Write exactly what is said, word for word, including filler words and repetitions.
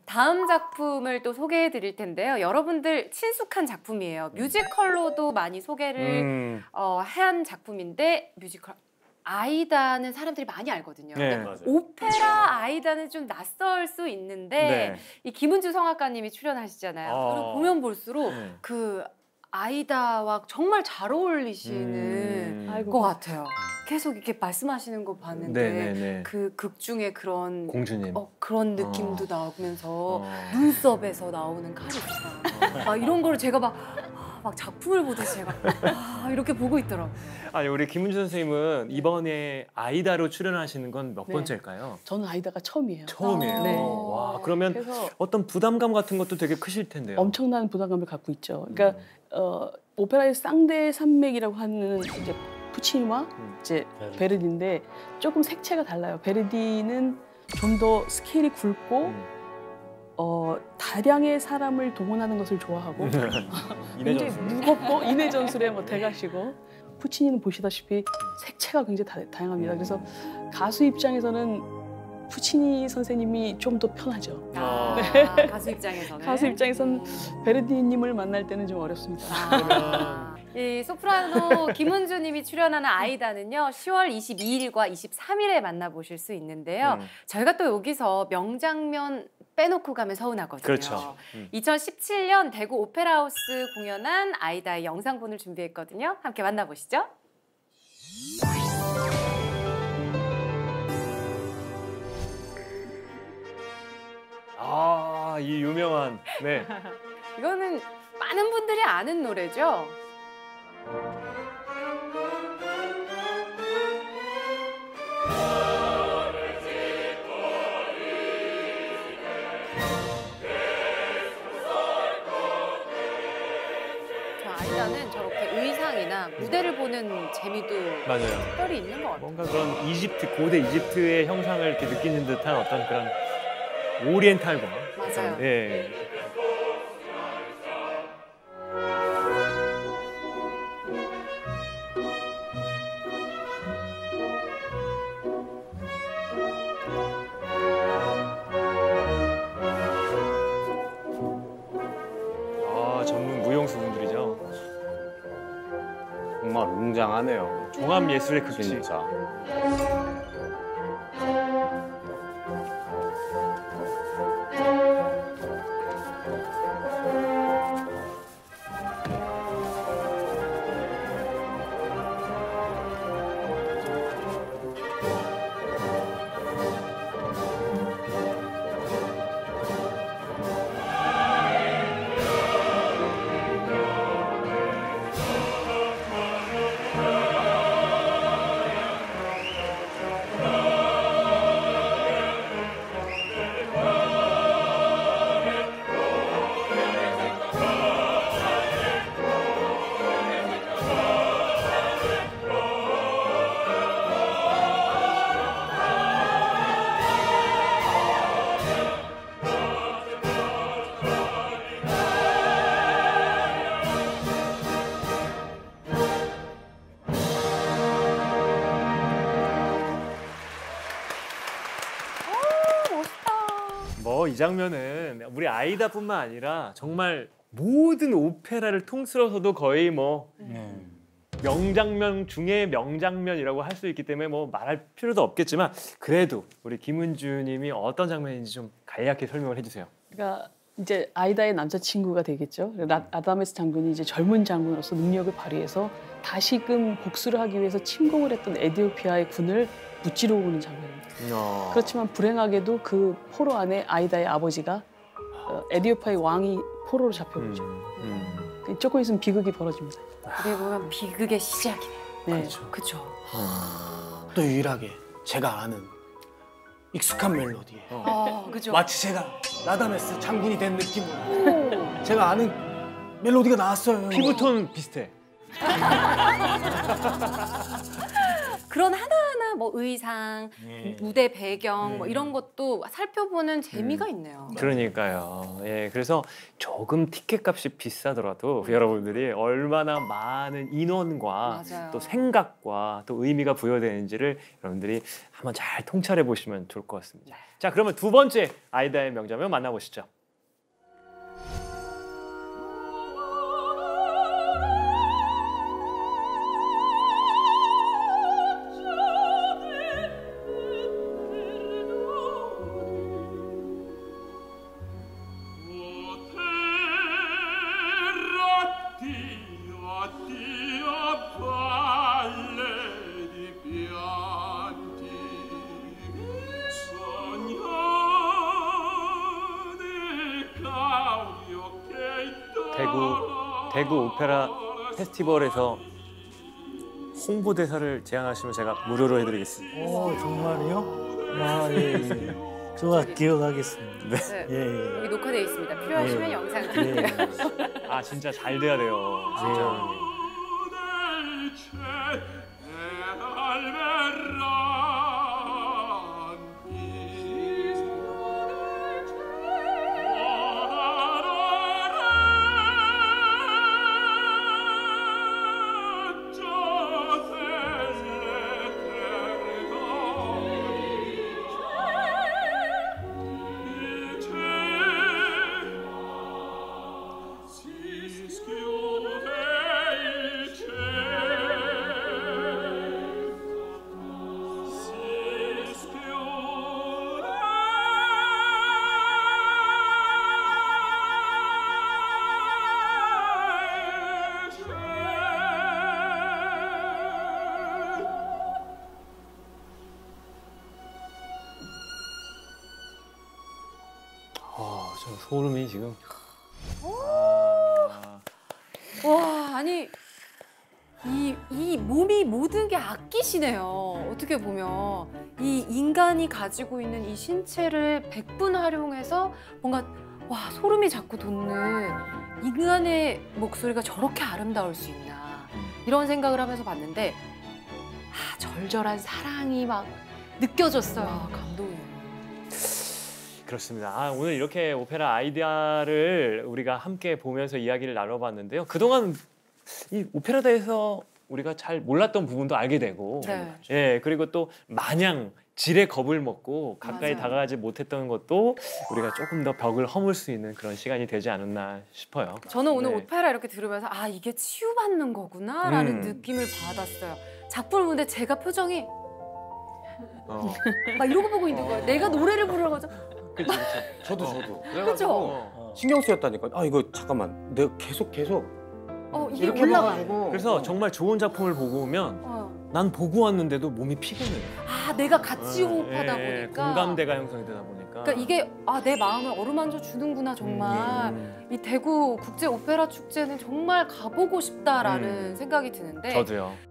다음 작품을 또 소개해 드릴 텐데요. 여러분들 친숙한 작품이에요. 뮤지컬로도 많이 소개를 음. 어, 한 작품인데 뮤지컬 아이다는 사람들이 많이 알거든요. 네, 근데 맞아요. 오페라 아이다는 좀 낯설 수 있는데 네. 이 김은주 성악가님이 출연하시잖아요. 어. 그리고 보면 볼수록 네. 그 아이다와 정말 잘 어울리시는 음. 것 같아요. 계속 이렇게 말씀하시는 거 봤는데 네네네. 그 극 중에 그런 공주님. 어, 그런 느낌도 어. 나오면서 어. 눈썹에서 나오는 카리스마 막 이런 거를 제가 막, 아, 막 작품을 보듯이 제가 아, 이렇게 보고 있더라고요. 아니 우리 김은주 선생님은 이번에 아이다로 출연하시는 건 몇 네. 번째일까요? 저는 아이다가 처음이에요. 처음이에요. 네. 와 그러면 그래서 어떤 부담감 같은 것도 되게 크실 텐데요. 엄청난 부담감을 갖고 있죠. 그러니까 음. 어, 오페라의 쌍대 산맥이라고 하는 이제 푸치니와 음. 이제 베르디인데 조금 색채가 달라요. 베르디는 좀 더 스케일이 굵고 음. 어, 다량의 사람을 동원하는 것을 좋아하고 굉장히 인해전술. 무겁고 인해 전술에 뭐 대가시고 푸치니는 보시다시피 색채가 굉장히 다, 다양합니다. 그래서 가수 입장에서는 푸치니 선생님이 좀 더 편하죠. 아, 네. 가수 입장에서는 가수 입장에선 베르디님을 만날 때는 좀 어렵습니다. 아, 이 소프라노 김은주님이 출연하는 아이다는요 시월 이십이일과 이십삼일에 만나보실 수 있는데요. 음. 저희가 또 여기서 명장면 빼놓고 가면 서운하거든요. 그렇죠. 음. 이천십칠년 대구 오페라하우스 공연한 아이다의 영상본을 준비했거든요. 함께 만나보시죠. 아, 이 유명한 네. 이거는 많은 분들이 아는 노래죠. 저 아이다는 저렇게 의상이나 무대를 보는 재미도 맞아요. 특별히 있는 것 같아요. 뭔가 그런 이집트 고대 이집트의 형상을 이렇게 느끼는 듯한 어떤 그런 오리엔탈과 맞아요. 예. 아 전문 무용수분들이죠. 정말 웅장하네요. 종합 예술의 극치. 진짜. 뭐 이 장면은 우리 아이다뿐만 아니라 정말 모든 오페라를 통틀어서도 거의 뭐 명장면 중에 명장면이라고 할 수 있기 때문에 뭐 말할 필요도 없겠지만 그래도 우리 김은주님이 어떤 장면인지 좀 간략히 설명을 해주세요. 그러니까 이제 아이다의 남자친구가 되겠죠. 라- 아다메스 장군이 이제 젊은 장군으로서 능력을 발휘해서 다시금 복수를 하기 위해서 침공을 했던 에티오피아의 군을 무찌르고 오는 장면입니다. 어. 그렇지만 불행하게도 그 포로 안에 아이다의 아버지가 어, 에티오피아의 왕이 포로로 잡혀오죠. 음, 음. 그 조금 있으면 비극이 벌어집니다. 어떻게 보면 비극의 시작이네요. 네. 그렇죠. 그렇죠. 또 유일하게 제가 아는 익숙한 멜로디에 어, 그죠. 마치 제가 라다메스 장군이 된 느낌으로 제가 아는 멜로디가 나왔어요. 피부톤 비슷해. 그런 하나하나 뭐 의상, 예. 무대 배경 뭐 음. 이런 것도 살펴보는 재미가 있네요. 그러니까요. 예, 그래서 조금 티켓값이 비싸더라도 여러분들이 얼마나 많은 인원과 맞아요. 또 생각과 또 의미가 부여되는지를 여러분들이 한번 잘 통찰해 보시면 좋을 것 같습니다. 자, 그러면 두 번째 아이다의 명장면 만나보시죠. 대구 대구 오페라 페스티벌에서 홍보대사를 제안하시면 제가 무료로 해드리겠습니다. 오, 정말요? 아, 예, 예. 제가 기억하겠습니다. 네. 예, 예. 여기 녹화되어 있습니다. 필요하시면 예. 영상 예. 드릴게요. 아, 진짜 잘 돼야 돼요. 진짜. 아, 저 소름이 지금. 아, 와, 아니 이, 이 몸이 모든 게 악기시네요. 어떻게 보면 이 인간이 가지고 있는 이 신체를 백분 활용해서 뭔가 와 소름이 자꾸 돋는 인간의 목소리가 저렇게 아름다울 수 있나 이런 생각을 하면서 봤는데 아 절절한 사랑이 막 느껴졌어요. 감동이에요. 그렇습니다. 아, 오늘 이렇게 오페라 아이디아를 우리가 함께 보면서 이야기를 나눠봤는데요. 그동안 이 오페라대에서 우리가 잘 몰랐던 부분도 알게 되고, 네. 예, 그리고 또 마냥 질의 겁을 먹고 가까이 맞아요. 다가가지 못했던 것도 우리가 조금 더 벽을 허물 수 있는 그런 시간이 되지 않았나 싶어요. 저는 오늘 네. 오페라 이렇게 들으면서 아 이게 치유받는 거구나라는 음. 느낌을 받았어요. 작품을 보는데 제가 표정이 어. 막 이러고 보고 있는 거예요. 내가 노래를 부르러 가서 그치, 그치. 저도 어. 저도. 그죠? 어. 신경 쓰였다니까. 아 이거 잠깐만. 내가 계속 계속 어 이게 이렇게 올라가. 봐가지고. 그래서 정말 좋은 작품을 보고 오면 어. 난 보고 왔는데도 몸이 피곤해요. 아 내가 같이 호흡하다 예, 예, 보니까 공감대가 형성이 되다 보니까. 그러니까 이게 아 내 마음을 어루만져 주는구나 정말. 음, 이 대구 국제 오페라 축제는 정말 가보고 싶다라는 음. 생각이 드는데 저도요.